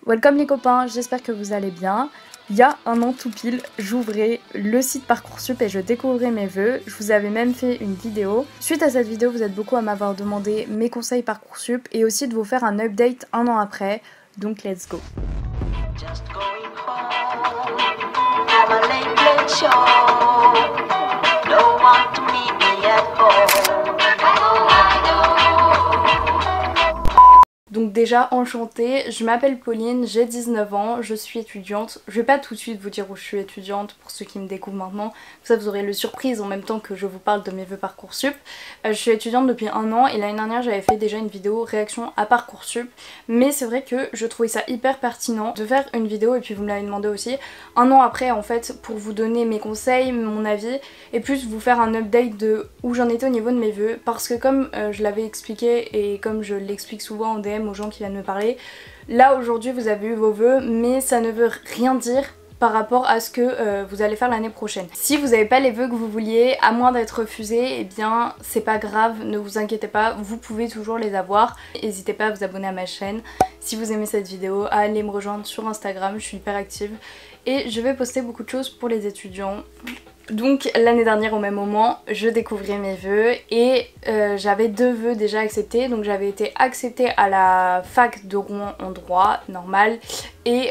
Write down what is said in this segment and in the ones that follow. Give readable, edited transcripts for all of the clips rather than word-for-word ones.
Welcome les copains, j'espère que vous allez bien. Il y a un an tout pile, j'ouvrais le site Parcoursup et je découvrais mes vœux. Je vous avais même fait une vidéo. Suite à cette vidéo, vous êtes beaucoup à m'avoir demandé mes conseils Parcoursup et aussi de vous faire un update un an après. Donc let's go. Just going home. I'm a late show. No one to meet me at home. Donc déjà enchantée, je m'appelle Pauline, j'ai 19 ans, je suis étudiante. Je vais pas tout de suite vous dire où je suis étudiante pour ceux qui me découvrent maintenant. Comme ça vous aurez le surprise en même temps que je vous parle de mes vœux Parcoursup. Je suis étudiante depuis un an et l'année dernière j'avais fait déjà une vidéo réaction à Parcoursup. Mais c'est vrai que je trouvais ça hyper pertinent de faire une vidéo, et puis vous me l'avez demandé aussi, un an après en fait, pour vous donner mes conseils, mon avis, et plus vous faire un update de où j'en étais au niveau de mes vœux. Parce que comme je l'avais expliqué et comme je l'explique souvent en DM aux gens qui viennent me parler, là aujourd'hui vous avez eu vos vœux, mais ça ne veut rien dire par rapport à ce que vous allez faire l'année prochaine. Si vous n'avez pas les vœux que vous vouliez, à moins d'être refusé, eh bien c'est pas grave, ne vous inquiétez pas, vous pouvez toujours les avoir. N'hésitez pas à vous abonner à ma chaîne si vous aimez cette vidéo, à aller me rejoindre sur Instagram, je suis hyper active et je vais poster beaucoup de choses pour les étudiants. Donc l'année dernière au même moment je découvrais mes vœux et j'avais deux vœux déjà acceptés. Donc j'avais été acceptée à la fac de Rouen en droit normal et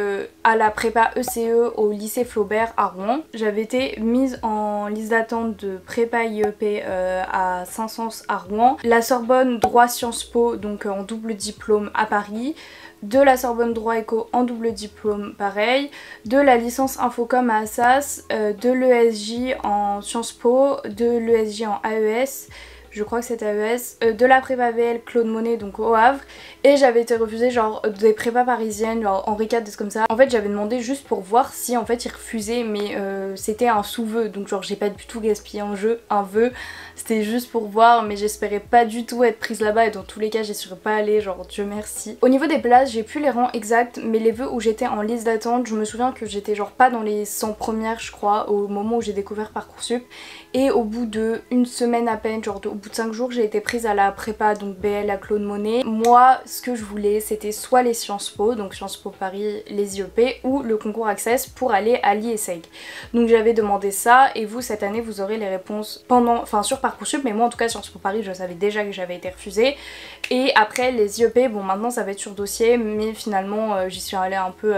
à la prépa ECE au lycée Flaubert à Rouen. J'avais été mise en liste d'attente de prépa IEP à Saint-Saëns à Rouen, la Sorbonne droit Sciences Po donc en double diplôme à Paris, de la Sorbonne droit éco en double diplôme pareil, de la licence Infocom à Assas, de l'ESJ en Sciences Po, de l'ESJ en AES, je crois que c'était AES, de la prépa VL Claude Monet donc au Havre, et j'avais été refusée genre des prépas parisiennes, genre Henri IV, des trucs comme ça. En fait j'avais demandé juste pour voir si en fait ils refusaient, mais c'était un sous-vœu, donc genre j'ai pas du tout gaspillé un vœu, c'était juste pour voir, mais j'espérais pas du tout être prise là-bas et dans tous les cas j'y serais pas allée, genre Dieu merci. Au niveau des places j'ai plus les rangs exacts, mais les vœux où j'étais en liste d'attente, je me souviens que j'étais genre pas dans les 100 premières je crois au moment où j'ai découvert Parcoursup, et au bout de une semaine à peine, genre au bout de 5 jours j'ai été prise à la prépa donc BL à Claude Monet. Moi ce que je voulais c'était soit les Sciences Po, donc Sciences Po Paris, les IEP, ou le concours Access pour aller à l'IESEG. Donc j'avais demandé ça, et vous cette année vous aurez les réponses sur Parcoursup, mais moi en tout cas Sciences Po Paris je savais déjà que j'avais été refusée. Et après les IEP, bon maintenant ça va être sur dossier, mais finalement j'y suis allée un peu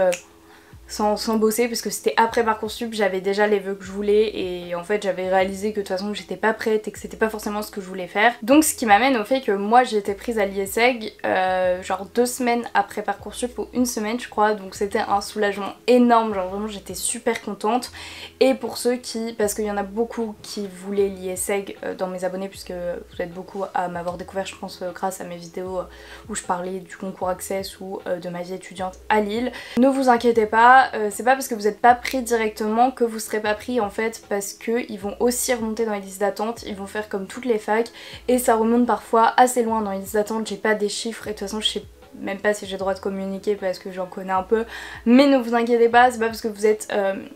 sans bosser parce que c'était après Parcoursup, j'avais déjà les vœux que je voulais et en fait j'avais réalisé que de toute façon j'étais pas prête et que c'était pas forcément ce que je voulais faire. Donc ce qui m'amène au fait que moi j'ai été prise à l'IESEG genre 2 semaines après Parcoursup, ou une semaine je crois, donc c'était un soulagement énorme, genre vraiment j'étais super contente. Et pour ceux qui, parce qu'il y en a beaucoup qui voulaient l'IESEG dans mes abonnés, puisque vous êtes beaucoup à m'avoir découvert je pense grâce à mes vidéos où je parlais du concours Access ou de ma vie étudiante à Lille, ne vous inquiétez pas. C'est pas parce que vous n'êtes pas pris directement que vous serez pas pris en fait, parce qu'ils vont aussi remonter dans les listes d'attente, ils vont faire comme toutes les facs et ça remonte parfois assez loin dans les listes d'attente. J'ai pas des chiffres et de toute façon je sais même pas si j'ai le droit de communiquer parce que j'en connais un peu, mais ne vous inquiétez pas, c'est pas parce que vous êtes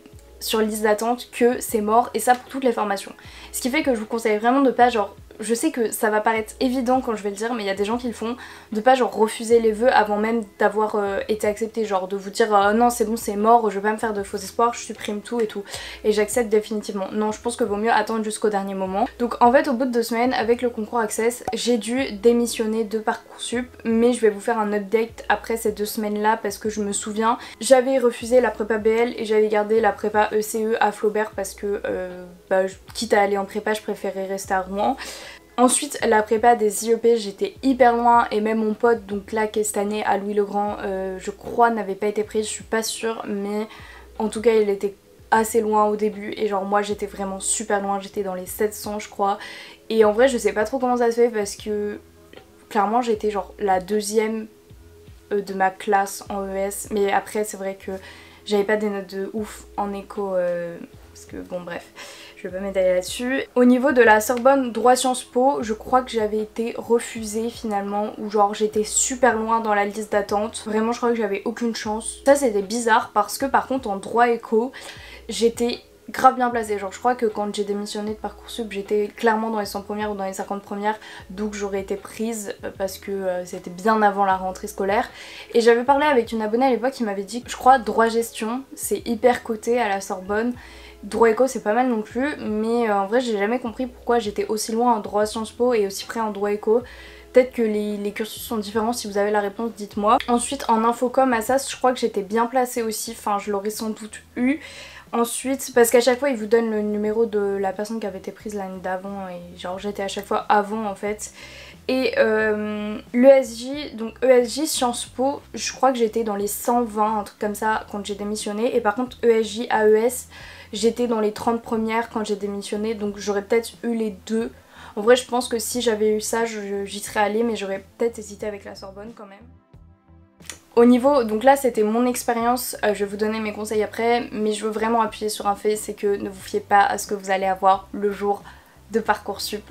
sur liste d'attente que c'est mort, et ça pour toutes les formations. Ce qui fait que je vous conseille vraiment de pas genre, je sais que ça va paraître évident quand je vais le dire, mais il y a des gens qui le font, de pas genre refuser les vœux avant même d'avoir été accepté, genre de vous dire non c'est bon c'est mort, je vais pas me faire de faux espoirs, je supprime tout et tout et j'accepte définitivement. Non, je pense que vaut mieux attendre jusqu'au dernier moment. Donc en fait au bout de 2 semaines avec le concours Access, j'ai dû démissionner de Parcoursup, mais je vais vous faire un update après ces 2 semaines là parce que je me souviens, j'avais refusé la prépa BL et j'avais gardé la prépa ECE à Flaubert parce que quitte à aller en prépa je préférais rester à Rouen. Ensuite la prépa des IEP j'étais hyper loin, et même mon pote donc là qui est cette année à Louis-le-Grand je crois n'avait pas été prise, je suis pas sûre, mais en tout cas il était assez loin au début et genre moi j'étais vraiment super loin, j'étais dans les 700 je crois, et en vrai je sais pas trop comment ça se fait parce que clairement j'étais genre la deuxième de ma classe en ES, mais après c'est vrai que j'avais pas des notes de ouf en éco parce que bon bref, je vais pas m'étaler là-dessus. Au niveau de la Sorbonne droit Sciences Po, je crois que j'avais été refusée finalement, ou genre j'étais super loin dans la liste d'attente. Vraiment je crois que j'avais aucune chance. Ça c'était bizarre parce que par contre en droit éco, j'étais grave bien placée. Genre je crois que quand j'ai démissionné de Parcoursup j'étais clairement dans les 100 premières ou dans les 50 premières, donc j'aurais été prise parce que c'était bien avant la rentrée scolaire. Et j'avais parlé avec une abonnée à l'époque qui m'avait dit que je crois droit gestion c'est hyper coté à la Sorbonne. Droit éco c'est pas mal non plus, mais en vrai j'ai jamais compris pourquoi j'étais aussi loin en droit Sciences Po et aussi près en droit éco. Peut-être que les cursus sont différents, si vous avez la réponse dites-moi. Ensuite en infocom à SAS je crois que j'étais bien placée aussi, enfin je l'aurais sans doute eu. Ensuite, parce qu'à chaque fois ils vous donnent le numéro de la personne qui avait été prise l'année d'avant et genre j'étais à chaque fois avant en fait. Et l'ESJ, donc ESJ Sciences Po, je crois que j'étais dans les 120, un truc comme ça quand j'ai démissionné. Et par contre ESJ AES, j'étais dans les 30 premières quand j'ai démissionné, donc j'aurais peut-être eu les deux. En vrai je pense que si j'avais eu ça j'y serais allée, mais j'aurais peut-être hésité avec la Sorbonne quand même. Au niveau, donc là c'était mon expérience, je vais vous donner mes conseils après, mais je veux vraiment appuyer sur un fait, c'est que ne vous fiez pas à ce que vous allez avoir le jour de Parcoursup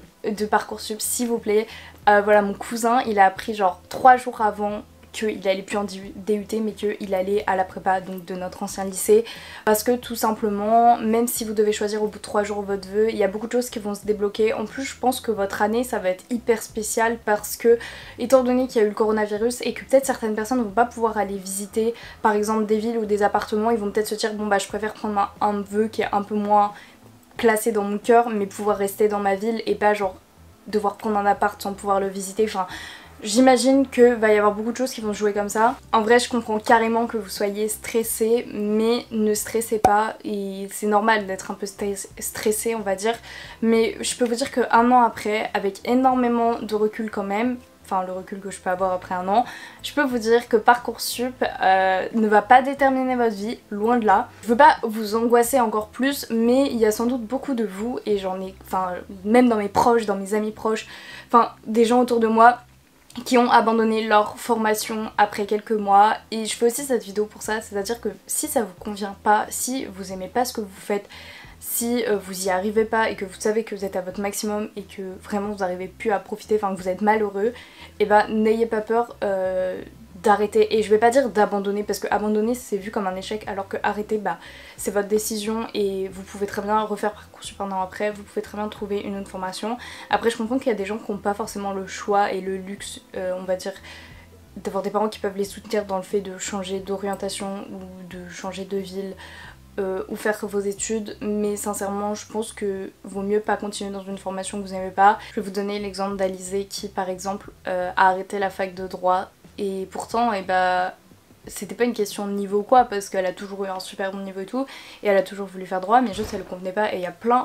s'il vous plaît. Voilà, mon cousin il a appris genre 3 jours avant qu'il allait plus en DUT mais qu'il allait à la prépa donc de notre ancien lycée, parce que tout simplement même si vous devez choisir au bout de 3 jours votre vœu, il y a beaucoup de choses qui vont se débloquer. En plus je pense que votre année ça va être hyper spécial parce que étant donné qu'il y a eu le coronavirus et que peut-être certaines personnes ne vont pas pouvoir aller visiter par exemple des villes ou des appartements, ils vont peut-être se dire bon bah je préfère prendre un vœu qui est un peu moins classé dans mon cœur mais pouvoir rester dans ma ville et pas genre devoir prendre un appart sans pouvoir le visiter. Enfin j'imagine que va y avoir beaucoup de choses qui vont se jouer comme ça. En vrai je comprends carrément que vous soyez stressé, mais ne stressez pas et c'est normal d'être un peu stressé on va dire. Mais je peux vous dire qu'un an après, avec énormément de recul quand même, enfin le recul que je peux avoir après un an, je peux vous dire que Parcoursup ne va pas déterminer votre vie, loin de là. Je veux pas vous angoisser encore plus, mais il y a sans doute beaucoup de vous, et j'en ai, enfin même dans mes proches, dans mes amis proches, enfin des gens autour de moi qui ont abandonné leur formation après quelques mois. Et je fais aussi cette vidéo pour ça, c'est à dire que si ça vous convient pas, si vous aimez pas ce que vous faites, si vous y arrivez pas et que vous savez que vous êtes à votre maximum et que vraiment vous n'arrivez plus à profiter, enfin que vous êtes malheureux, et ben n'ayez pas peur d'arrêter. Et je vais pas dire d'abandonner parce que abandonner c'est vu comme un échec, alors que arrêter bah c'est votre décision et vous pouvez très bien refaire Parcoursup un an après, vous pouvez très bien trouver une autre formation. Après je comprends qu'il y a des gens qui n'ont pas forcément le choix et le luxe on va dire d'avoir des parents qui peuvent les soutenir dans le fait de changer d'orientation ou de changer de ville ou faire vos études, mais sincèrement je pense que vaut mieux pas continuer dans une formation que vous n'aimez pas. Je vais vous donner l'exemple d'Alizé qui par exemple a arrêté la fac de droit et pourtant c'était pas une question de niveau ou quoi, parce qu'elle a toujours eu un super bon niveau et tout, et elle a toujours voulu faire droit, mais juste ça lui convenait pas, et il y a plein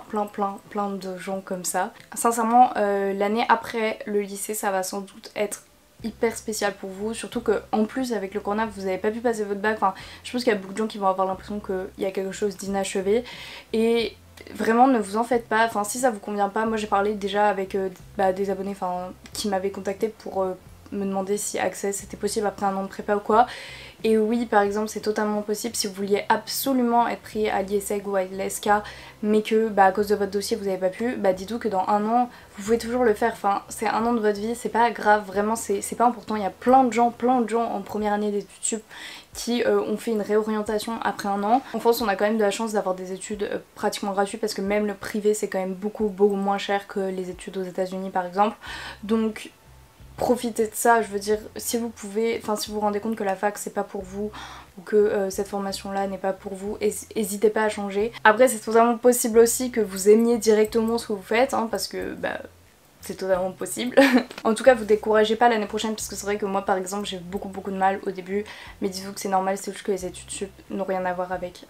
de gens comme ça. Sincèrement l'année après le lycée ça va sans doute être hyper spécial pour vous, surtout que en plus avec le corona vous avez pas pu passer votre bac, enfin je pense qu'il y a beaucoup de gens qui vont avoir l'impression qu'il y a quelque chose d'inachevé, et vraiment ne vous en faites pas, enfin si ça vous convient pas, moi j'ai parlé déjà avec des abonnés qui m'avaient contacté pour me demander si Access c'était possible après un an de prépa ou quoi. Et oui par exemple c'est totalement possible si vous vouliez absolument être pris à l'IESEG ou à l'ESK mais que à cause de votre dossier vous n'avez pas pu, dites-vous que dans un an vous pouvez toujours le faire, enfin c'est un an de votre vie, c'est pas grave, vraiment c'est pas important. Il y a plein de gens en première année d'études sup qui ont fait une réorientation après un an. En France on a quand même de la chance d'avoir des études pratiquement gratuites parce que même le privé c'est quand même beaucoup moins cher que les études aux États-Unis par exemple, donc profitez de ça. Je veux dire si vous pouvez, enfin si vous vous rendez compte que la fac c'est pas pour vous ou que cette formation là n'est pas pour vous, n'hésitez pas à changer. Après c'est totalement possible aussi que vous aimiez directement ce que vous faites parce que c'est totalement possible. En tout cas vous découragez pas l'année prochaine, parce que c'est vrai que moi par exemple j'ai beaucoup de mal au début, mais dites-vous que c'est normal, c'est juste que les études sup n'ont rien à voir avec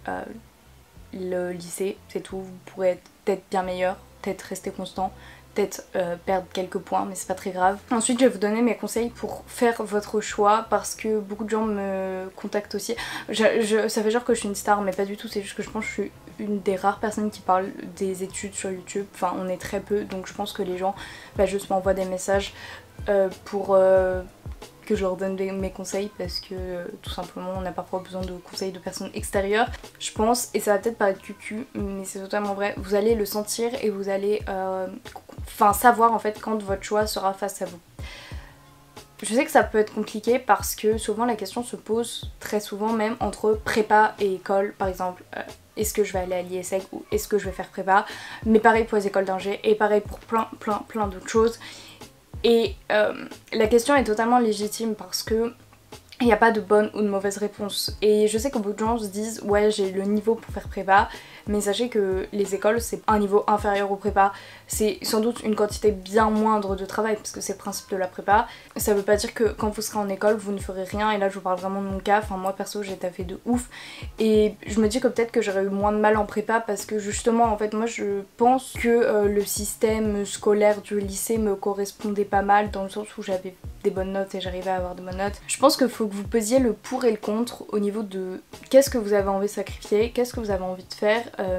le lycée, c'est tout. Vous pourrez peut-être bien meilleur, peut-être rester constant, peut-être perdre quelques points, mais c'est pas très grave. Ensuite je vais vous donner mes conseils pour faire votre choix, parce que beaucoup de gens me contactent aussi. Ça fait genre que je suis une star, mais pas du tout, c'est juste que je pense que je suis une des rares personnes qui parle des études sur YouTube, enfin on est très peu, donc je pense que les gens juste m'envoient des messages pour que je leur donne mes conseils, parce que tout simplement on a parfois besoin de conseils de personnes extérieures, je pense. Et ça va peut-être paraître cucu, mais c'est totalement vrai, vous allez le sentir et vous allez savoir en fait quand votre choix sera face à vous. Je sais que ça peut être compliqué parce que souvent la question se pose très souvent même entre prépa et école. Par exemple, est-ce que je vais aller à l'IESEG ou est-ce que je vais faire prépa? Mais pareil pour les écoles d'ingé et pareil pour plein d'autres choses. Et la question est totalement légitime parce que il n'y a pas de bonne ou de mauvaise réponse. Et je sais que beaucoup de gens se disent ouais j'ai le niveau pour faire prépa, mais sachez que les écoles c'est un niveau inférieur au prépa, c'est sans doute une quantité bien moindre de travail parce que c'est le principe de la prépa. Ça veut pas dire que quand vous serez en école vous ne ferez rien, et là je vous parle vraiment de mon cas, enfin moi perso j'ai taffé de ouf et je me dis que peut-être que j'aurais eu moins de mal en prépa parce que justement en fait moi je pense que le système scolaire du lycée me correspondait pas mal dans le sens où j'avais des bonnes notes et j'arrivais à avoir de bonnes notes. Je pense qu'il faut que vous pesiez le pour et le contre au niveau de qu'est-ce que vous avez envie de sacrifier, qu'est-ce que vous avez envie de faire.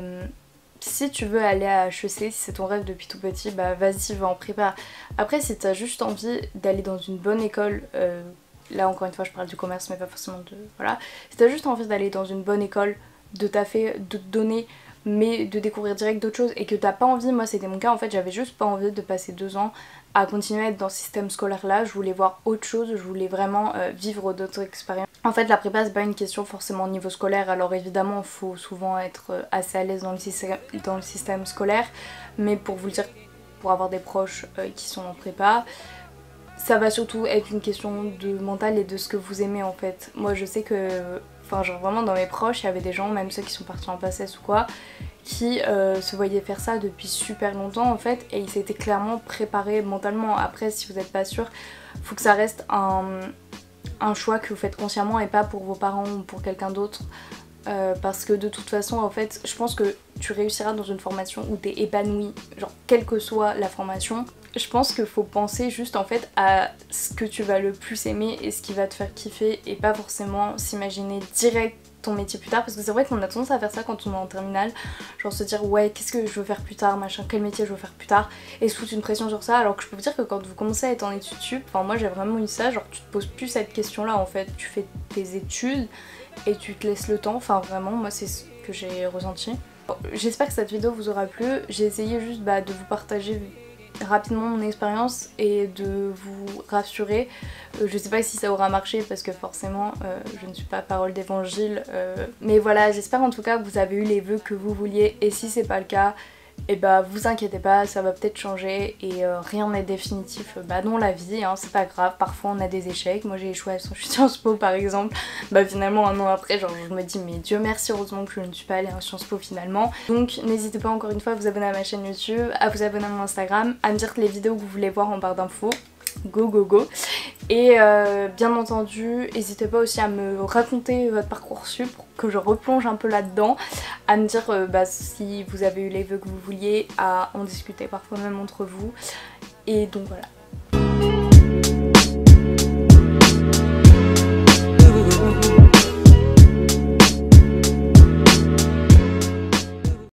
Si tu veux aller à HEC, si c'est ton rêve depuis tout petit, bah vas-y, va en prépa. Après si t'as juste envie d'aller dans une bonne école, là encore une fois je parle du commerce mais pas forcément de... voilà. Si t'as juste envie d'aller dans une bonne école, de taffer, de te donner, mais de découvrir direct d'autres choses et que t'as pas envie, moi c'était mon cas en fait, j'avais juste pas envie de passer 2 ans à continuer à être dans ce système scolaire là, je voulais voir autre chose, je voulais vraiment vivre d'autres expériences. En fait la prépa c'est pas une question forcément au niveau scolaire, alors évidemment il faut souvent être assez à l'aise dans le système scolaire, mais pour vous le dire, pour avoir des proches qui sont en prépa, ça va surtout être une question de mental et de ce que vous aimez en fait. Moi je sais que, enfin genre vraiment dans mes proches il y avait des gens, même ceux qui sont partis en PACES ou quoi, qui se voyaient faire ça depuis super longtemps en fait, et ils s'étaient clairement préparés mentalement. Après si vous n'êtes pas sûr, faut que ça reste un choix que vous faites consciemment et pas pour vos parents ou pour quelqu'un d'autre. Parce que de toute façon en fait je pense que tu réussiras dans une formation où t'es épanoui, genre quelle que soit la formation. Je pense qu'il faut penser juste en fait à ce que tu vas le plus aimer et ce qui va te faire kiffer, et pas forcément s'imaginer direct ton métier plus tard, parce que c'est vrai qu'on a tendance à faire ça quand on est en terminale, genre se dire ouais qu'est-ce que je veux faire plus tard, machin, quel métier je veux faire plus tard, et se foutre une pression sur ça, alors que je peux vous dire que quand vous commencez à être en études sup, enfin moi j'ai vraiment eu ça, genre tu te poses plus cette question là en fait, tu fais tes études et tu te laisses le temps, enfin vraiment moi c'est ce que j'ai ressenti. J'espère que cette vidéo vous aura plu, j'ai essayé juste de vous partager rapidement mon expérience et de vous rassurer. Je sais pas si ça aura marché parce que forcément je ne suis pas parole d'évangile, mais voilà, j'espère en tout cas que vous avez eu les vœux que vous vouliez, et si c'est pas le cas, et bah vous inquiétez pas, ça va peut-être changer, et rien n'est définitif dans la vie, hein, c'est pas grave, parfois on a des échecs. Moi j'ai échoué à Sciences Po par exemple, finalement un an après genre je me dis mais Dieu merci, heureusement que je ne suis pas allée à Sciences Po finalement. Donc n'hésitez pas encore une fois à vous abonner à ma chaîne YouTube, à vous abonner à mon Instagram, à me dire les vidéos que vous voulez voir en barre d'infos. Go go go. Et bien entendu n'hésitez pas aussi à me raconter votre parcours sup pour que je replonge un peu là-dedans, à me dire si vous avez eu les vœux que vous vouliez, à en discuter parfois même entre vous, et donc voilà.